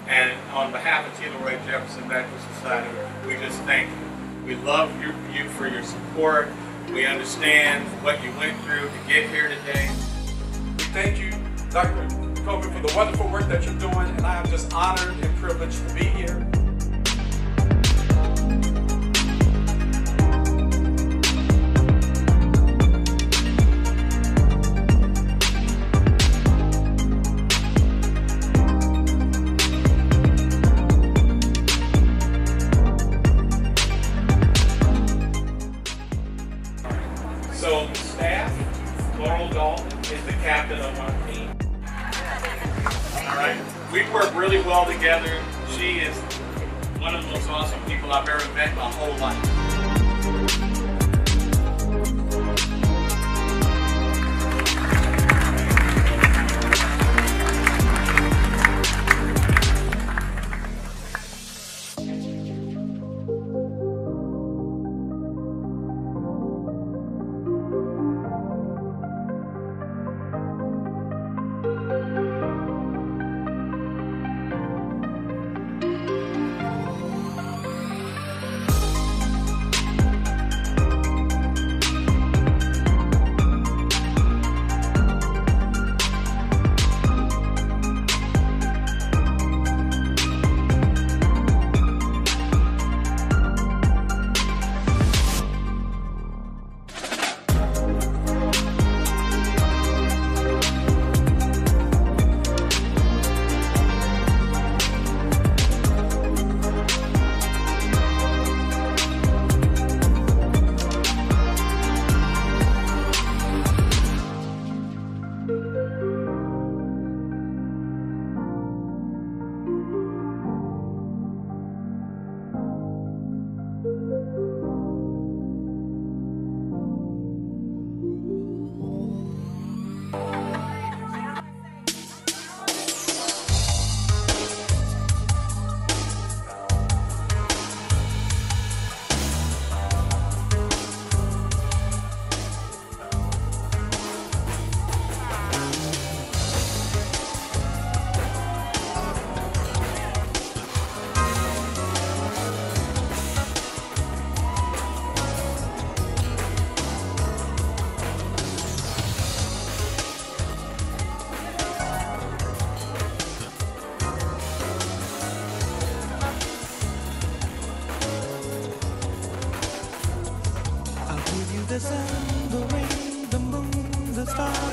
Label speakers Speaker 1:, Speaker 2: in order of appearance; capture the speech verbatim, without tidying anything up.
Speaker 1: And on behalf of Tila Roy Jefferson Medical Society, we just thank you. We love you, you for your support. We understand what you went through to get here today.
Speaker 2: We thank you, Doctor Kobe, for the wonderful work that you're doing, and I am just honored and privileged to be here.
Speaker 1: So staff, Laurel Dalton is the captain of our team. All right, we work really well together. She is one of the most awesome people I've ever met in my whole life.
Speaker 3: The sun, the rain, the moon, the stars.